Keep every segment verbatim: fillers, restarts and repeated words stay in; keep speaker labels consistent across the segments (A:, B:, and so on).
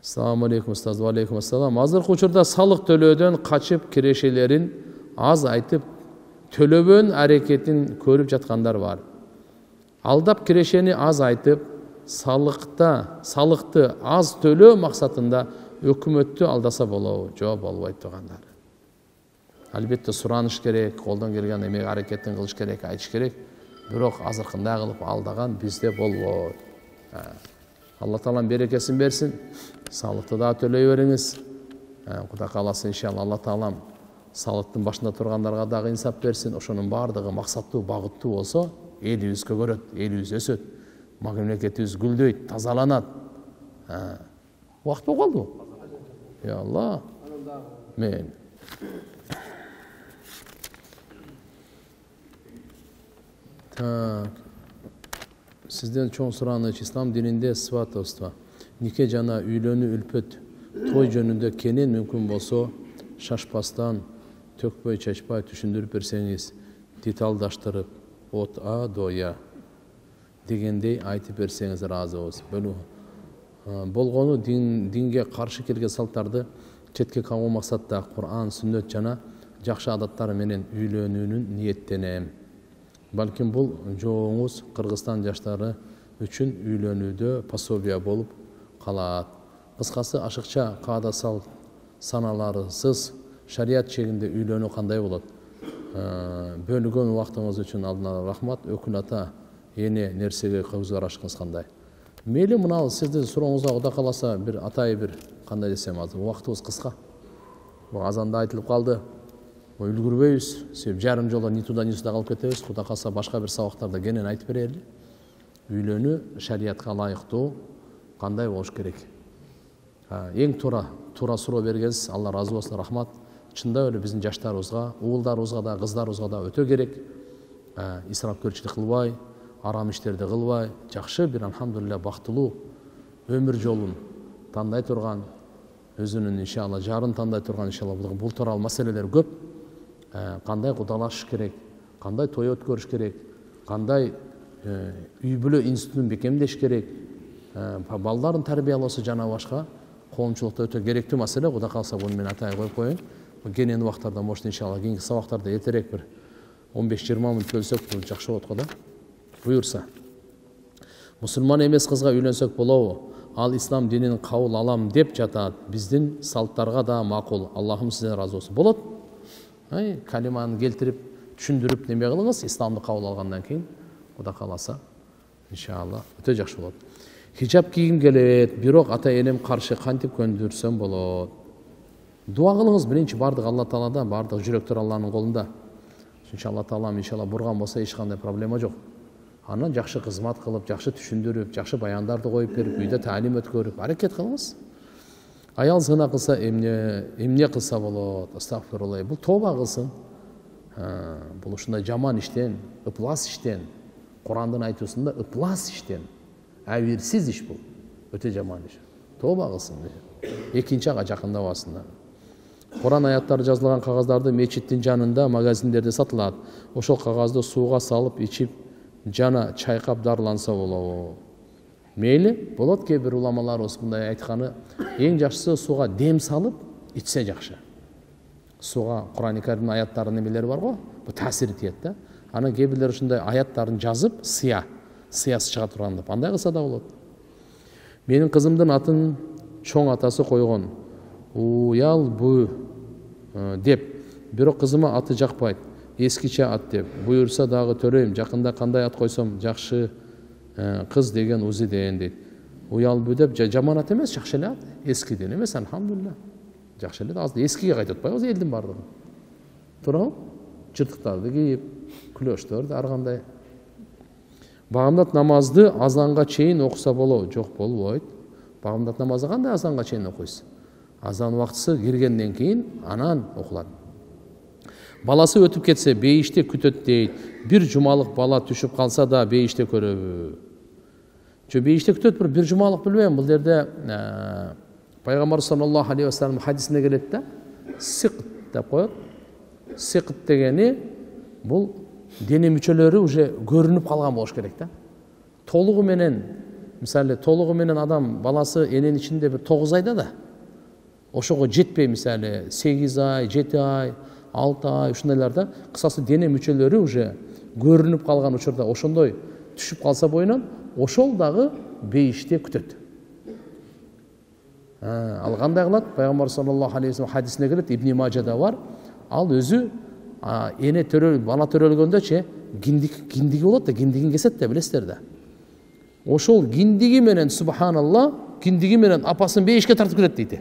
A: Assalamu alейкум устаз. Ва алейкум ассалам. Азыркы учурда салык төлөөдөн качып кирешелерин аз айтып төлөбөн аракетин көрүп жаткандар бар. Алдап кирешени аз айтып салыкта салыкты аз төлөө максатында өкмөттү алдаса болобу? Жооп болбойт тугандар. Албетте сураныш керек, колдон келген эме аракеттин кылыш керек, айтыш керек. Бирок азыркындай кылып алдаган бизде болбойт. Алла Таалам берекесин берсин. Салыкты да төлөй бериңиз. Кудай кааласа иншалла Алла Таалам салыктын башында тургандарга дагы инсап берсин. Ошонун баардыгы максаттуу, багыттуу болсо, элибиз көгөрөт, элибиз өсөт, мамлекетибиз гүлдөйт, тазаланат. Убакыт болуп калдыбы? Я Алла. Мен. Так. Сизден чоң сураныч, ислам дининде сватовство, нике жана үйлөнүү үлпөт, той жөнүндө кенен мүмкүн болсо, шашпастан, төкпөй чачпай түшүндүрүп берсеңиз, деталдаштырып, от а доя дегендей айтып берсеңиз ыраазыбыз. Болгону динге каршы келген салттарды четке кагуу максатта Кур'ан, сүннөт жана жакшы адаттар менен үйлөнүүнүн ниеттенем. Балким бул жооңуз Кыргызстан жаштары үчүн үйлөнүүдө пособия болуп калат. Кыскасы ашыкча каада сал саналарысыз шарият чегинде үйлөнүү кандай болот? Бөлүнгөн убактыңыз үчүн алдынан рахмат. Өкүл ата, эне нерсеге көз карашыңыз кандай? Мейли мына сиздин сурооңузга Кудай кааласа бир атайы бир кандай десем азыр убактыбыз кыска. Бул азанда айтылып калды. Үлгүрбөйбүз, себеп жарым жолдо ни туда ни сюда калып кетебиз. Кудай кааласа башка бир сабактарда кенен айтып берели. Үйлөнүү шариятка ылайыктуу кандай болуш керек? Эң туура туура суроо бергенсиз, Алла разы болсун, рахмат. Чындап эле биздин жаштарыбызга, уулдарыбызга да, кыздарыбызга да өтө керек. Исрапкөрчүлүк кылбай, арам иштерди кылбай, жакшы бир алхамдулилля бактылуу өмүр жолун тандай турган, өзүнүн иншалла жарын тандай турган иншалла бул тууралуу маселелер көп. Кандай кудалашыш керек, кандай той өткөрүш керек, кандай үй бүлө институтун бекемдеш керек, балдарын тарбиялоосу жана башка коомчулукта өтө керектүү маселе. Кудай кааласа буну мен атай коюп коеюн. Кенен убактарда может иншалла кийинки сабактарда эртерээк бир он беш жыйырма мүнөт бөлсөк бул жакшы болот го да. Буюрса. Мусулман эмес кызга үйлөнсөк болобу? Ал ислам динин кабыл алам деп жатат. Биздин салттарга да макул. Аллахым сизден разы болсун. Болот. Ай, калиманы келтирип, түшүндүрүп неме кылыңыз, исламды кабыл алгандан кийин, Кудай кааласа, иншалла, өтө жакшы болот. Хижап кийгим келет, бирок ата энем каршы, кантип көндүрсөм болот? Дуа кылыңыз, биринчи бардык Алла Таалада, бардык жүрөктөр Алланын колунда. Иншалла Таалам, иншалла бурган болсо эч кандай проблема жок. Анан жакшы кызмат кылып, жакшы түшүндүрүп, жакшы баяндарды коюп берип, үйдө таалим өткөрүп, аракет кылыңыз. Аял зына кылса эмне, эмне кылса болот? Астагфирулла. Бул тоба кылсын. Бул ушундай жаман иштен, ыплас иштен, Курандын айтуусунда ыплас иштен, абийирсиз иш бул. Өтө жаман иш. Тоба кылсын. Экинчи ага жакындабасын. Куран аяттары жазылган кагаздарды мечиттин жанында, магазиндерде сатылат. Ошол кагазды сууга салып, ичип, жана чайкап дарыланса болобу? Мейли, болот. Кээ бир уламаларыбыз мындай айтканы, эң жакшысы сууга дем салып ичсе жакшы. Сууга Куран-ы Каримдин аяттарынын эмелери бар го, бу таасири тиет да. Анан кээ бирлер ушундай аяттарын жазып, сыя, сыясы чыга турган деп, андай кылса да болот. Менин кызымдын атын чоң атасы койгон. Уялбы деп, бирок кызыма аты жакпайт. Эскиче ат деп. Буюрса дагы төрөйм. Жакында кандай ат койсом жакшы кыз деген Узиден дейт. Уялбы деп жаман ат эмес, жакшы эле ат. Эскиден эмес, алхамдулилля. Жакшы эле. Азыр эскиге кайтып атпайбыз элдин бардыгы. Туурабы? Жыртыктарды кийип, күлөштөрдү ар кандай. Багамдат намазды азанга чейин окуса болобу? Жок, болбойт. Багамдат намазы кандай азанга чейин окуйсуз? Азан убактысы киргенден кийин анан окулат. Баласы өтүп кетсе бейиште күтөт дейт. Бир жумалык бала түшүп калса да бейиште көрөбү? Жо бейиште күтөт, бир жумалык билбейм. Бул жерде Пайгамбар саллаллаху алейхи ва саллям хадисинде келет да, сикт деп коет. Сикт дегени бул дене мүчөлөрү уже көрүнүп калган болуш керек да. Толугу менен мисалы толугу менен адам баласы эненин ичинде бир тогуз айда да ошого жетпей, мисалы сегиз ай, жети ай, алты ай ушундайларда кысасы дене мүчөлөрү уже көрүнүп калган учурда ошондой түшүп калса боюнан, ошол дагы бейиште күтөт. Ал кандай кылат? Пайгамбар саллаллаху алейхи вассалам хадисине келет, Ибн Мажада бар. Ал өзү эне төрөл, бала төрөлгөндө киндик киндиги болот да, киндигин кесет да, билесиздер да. Ошол киндиги менен субханалла, киндиги менен апасын бейишке тартып келет дейти.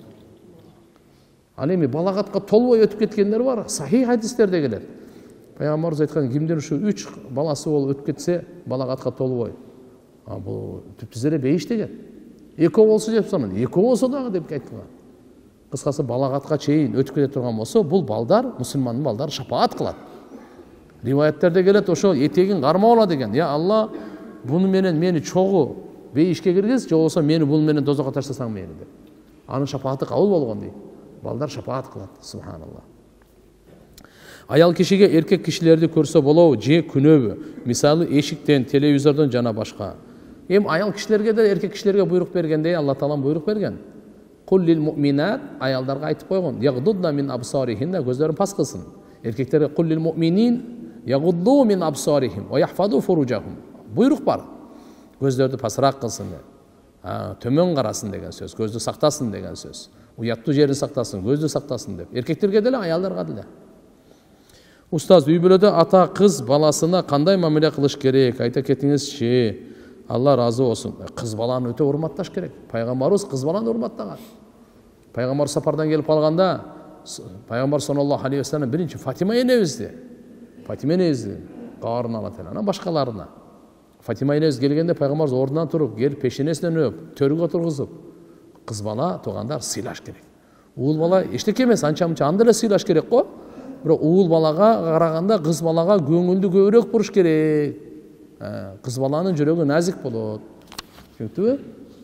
A: Ал эми балагатка толбой өтүп кеткендер бар, сахих хадистерде келет. Пайгамбарыбыз айткан, кимдин ушу үч баласы болуп өтүп кетсе, балагатка толбой. А бул түптүз эле бейиш деген. Экөө болсо деп санын, экөө болсо дагы деп айткан. Кыскасы балагатка чейин өтүп кете турган болсо, бул балдар, мусулмандын балдары шапаат кылат. Риваяттерде келет, ошо этегин кармап алат деген. Я Алла, буну менен мени чогуу бейишке киргиз, же болбосо мени бул менен дозокко таштасаң мени деп. Анын шапааты кабыл болгон дейт. Балдар шапаат кылат, субханалла. Аял кишиге эркек кишилерди көрсө болобу, же күнөбү? Мисалы эшиктен, телевизордон жана башка. Эми аял кишилерге да эркек кишилерге буйрук бергендей, Алла Таала буйрук берген. Кул лил муъминат, аялдарга айтып койгон, ягдудна мин абсарихинна, көздөрүн пас кылсын. Эркектерге кул лил муъминин ягудду мин абсарихим ва яхфаду фуружахум. Буйрук бар. Көздөрдү пасыраак кылсын деп. Төмөн карасын деген сөз, көздү сактасын деген сөз. Уяттуу жерин сактасын, көздү сактасын деп. Эркектерге деле, аялдарга деле. Устаз, үй бүлөдө ата кыз баласына кандай мамиле кылыш керек? Айта кетиңизчи. Алла разы болсун. Кыз баланы өтө урматташ керек. Пайгамбарыбыз кыз баланы урматтаган. Пайгамбар сапардан келип калганда, Пайгамбар саллаллаху алейхи вассалам биринчи Фатима энебизди, Фатима энебизди каарына алат эле, анан башкаларына. Фатима энебиз келгенде Пайгамбарыбыз ордунан туруп, келип пешенесинен өп, төргө отургузуп, кыз бала туугандар сыйлаш керек. Уул бала эчтеке эмес, анча-мынча анда эле сыйлаш керек го. Бирок уул балага караганда кыз балага көңүлдү көбүрөөк буруш керек. Кыз баланын жүрөгү назик болот. Түшүнүктүбү?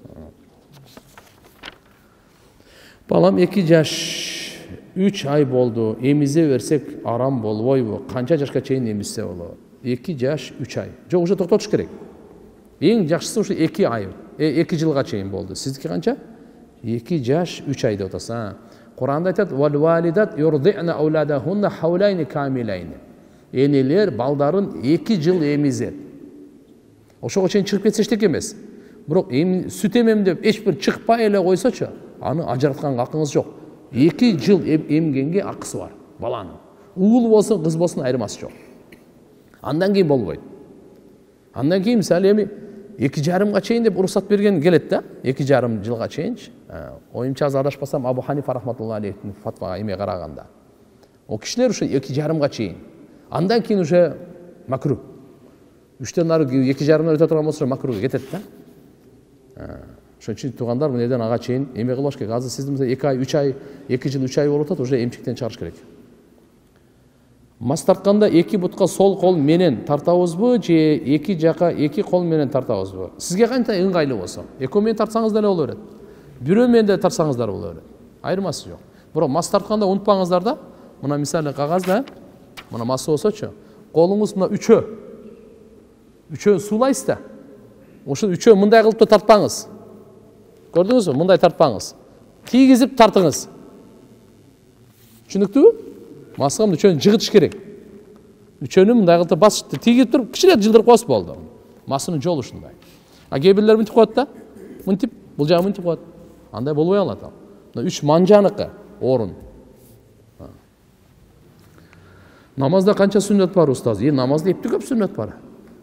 A: Балам эки жаш үч ай болду. Эмизе берсек арам болбойбу? Канча жашка чейин эмизсе болот? эки жаш үч ай. Жок, уже токтотуш керек. Эң жакшысы ушу эки ай, эки жылга чейин болду. Сиздики канча? эки жаш үч ай деп атасың. Куранда айтат: "Вал валидат юрди'на ауладахунна хауляйни камилайни." Энелер балдарын эки жыл эмизет. Ошого чейин чыгып кетсе эчтеке эмес. Бирок эми сүт эмем деп эч бир чыкпай эле койсочу, аны ажыратканга акыңыз жок. эки жыл эмгенге акысы бар баланын. Уул болсун, кыз болсун айырмасы жок. Андан кийин болбойт. Андан кийин мисалы эми эки жарымга чейин деп уруксат берген келет да, эки жарым жылга чейинчи. Оюмча адашпасам Абу Ханифа рахматуллахи алейхтин фатвага эме караганда. О кишилер ушу эки жарымга чейин. Андан кийин уже макруh. үчтөн нары эки жарымдан өтө турган болсо макруhга кетет да. Ошон үчүн туугандар мынеден ага чейин эме кылыш керек. Азыр сиздин эки ай, үч ай, эки жыл, үч ай болуп атат, уже эмчиктен чыгарыш керек. Мас тартканда эки бутка сол кол менен тартабызбы, же эки жака эки кол менен тартабызбы? Сизге канча ыңгайлуу болсо, экөө менен тартсаңыз деле боло берет. Бирөө менен да тартсаңыздар боло берет. Айырмасы жок. Бирок мас тартканда унутпаңыздар да, мына мисалы кагазда, мына мас болсочу, колуңуз мына үчөө. Үчөө суулайсыз да. Ошо үчөө мындай кылып да тартпаңыз. Көрдүңүзбү? Мындай тартпаңыз. Тийгизип тартыңыз. Түшүнүктүбү? Масыгам үчөөнү жыгытыш керек. Үчөөнү мындай кылып басып тийгип туруп, кичине жылдырып койсо болду. Масынын жолу ушундай. А кээ бирлер мынтип коет да. Мынтип, бул жагы мынтип коет. Андай болбой алат ал. Мына үч манжаныкы орун. Намазда канча сүннөт бар устаз? Е, намазда эпти көп сүннөт бар.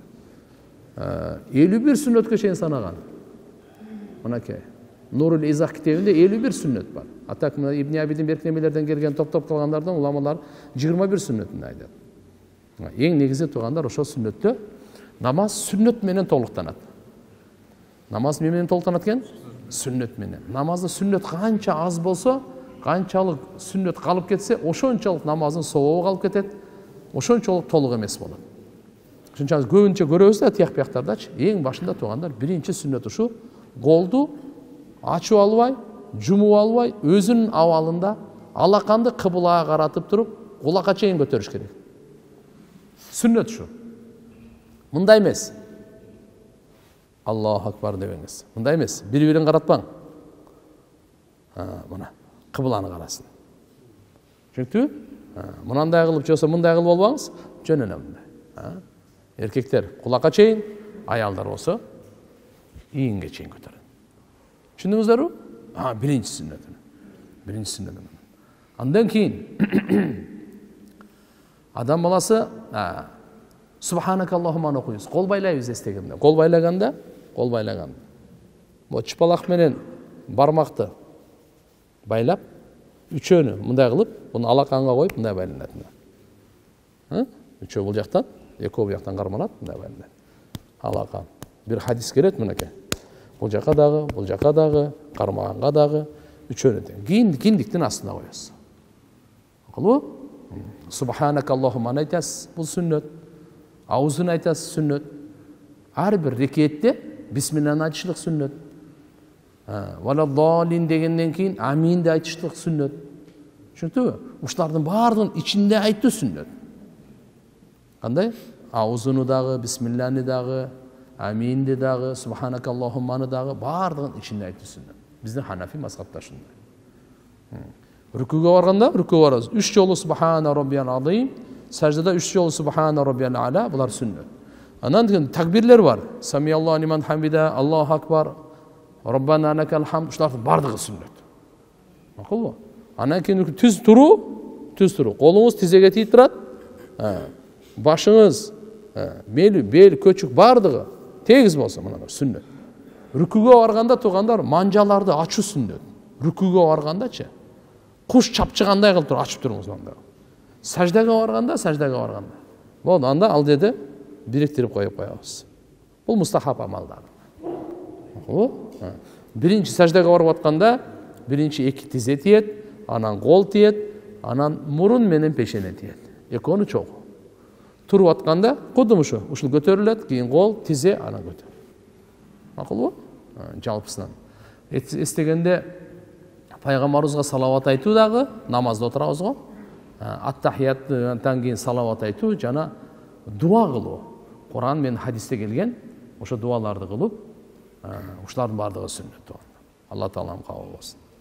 A: элүү бир сүннөткө чейин санаган. Мынакей. Нурул Изах китебинде элүү бир сүннөт бар. Атак мына Ибн Абидин беркинемелерден келген топтоп калгандардан уламалар жыйырма бир сүннөтүн айтат. Эң негизи туугандар ошо сүннөттө намаз сүннөт менен толуктанат. Намаз менен толуктанат экен? Сүннөт менен. Намазда сүннөт канча аз болсо, канчалык сүннөт калып кетсе, ошончолук намаздын сообу калып кетет, ошончолук толук эмес болот. Ошончо көбүнчө көрөбүз да тияк бияктардачы. Эң башында туугандар биринчи сүннөт ушу голду ачып албай, жумуп албай, өзүнүн абалында алаканды кыблага каратып туруп, кулакка чейин көтөрүш керек. Сүннөт ушу. Мындай эмес. Аллаху акбар дебеңіз. Мындай емес, бір-бірін қаратпаң. Мына қыбланы қарасын. Çünkü мынандай қылып жоса мындай қылып болбаңыз, жөн эле мындай. Еркектер құлаққа чейін, аялдар болса иінге чейін көтереді. Түсіндіңіздер бе? Ha, birinci sünnetini. Birinci sünnetini. Andan keyin adam balası Subhanakallahumma okuyuz. Kol baylayız estegende. Kol baylaganda, kol baylaganda. Bu çıpalak menen barmaқты байлап, üçönü мындай кылып, буну алаканга коюп мындай байланат. Ха? Üçөө бул жактан, экөө бул жактан кармалат, мындай байланат. Алакан. Бир хадис келет мынакей. Бул жака дагы, бул жака дагы, кармаганга дагы üçönü тең. Кийин киндиктин астына коесуз. Акылбы? Subhanakallahumma айтасыз, бул сүннөт. Аузун айтасыз, сүннөт. Ар бир рекетте бисмиллахны айтышлык сүннөт. Валаддалин дегенден кийин амин де айтышлык сүннөт. Түшүндүңбү? Ушулардын баардыгынын ичинде айтуу сүннөт. Кандай? Аузуну дагы, бисмиллахны дагы, аминди дагы, субханакаллахумманы дагы баардыгынын ичинде айтуу сүннөт. Биздин Ханафи мазхабта ушундай. Рүкүгө барганда, рүкүгө барабыз. Үч жолу субхана роббиял азим, саждада үч жолу субхана роббиял ала, булар сүннөт. Анан деген такбирлер бар. Самиаллаху лиман хамида, Аллаху акбар, Роббана лакал хамд, ушулардын бардыгы сүннөт. Макулбу? Анан кийин түз туруу, түз туруу. Колуңуз тизеге тийип турат. Башыңыз, бел, бел, көчүк бардыгы тегиз болсо мына сүннөт. Рүкүгө барганда тугандар манжаларды ачуу сүннөт. Рүкүгө баргандачы куш чапчыгандай кылып туруп ачып туруңуз анда. Саждага барганда, саждага барганда. Болду, анда ал деди бириктирип коюп коебуз. Бул мустахаб амалдар. О, биринчи саждага барып атканда, биринчи эки тизе тиет, анан кол тиет, анан мурун менен пешене тиет. Экөөнү чогуу. Туруп атканда, кудум ушу, ушул көтөрүлөт, кийин кол, тизе, анан көтөр. Макулбу? Жалпысынан. Эстегенде пайгамбарыбызга салават айтуу дагы намазда отурабыз го. Ат-тахияттан кийин салават айтуу жана дуа кылуу. Куран менен хадисте келген, ошо дуаларды кылып, ушулардын бардыгы сүннөт. Алла таалам кабыл болсун.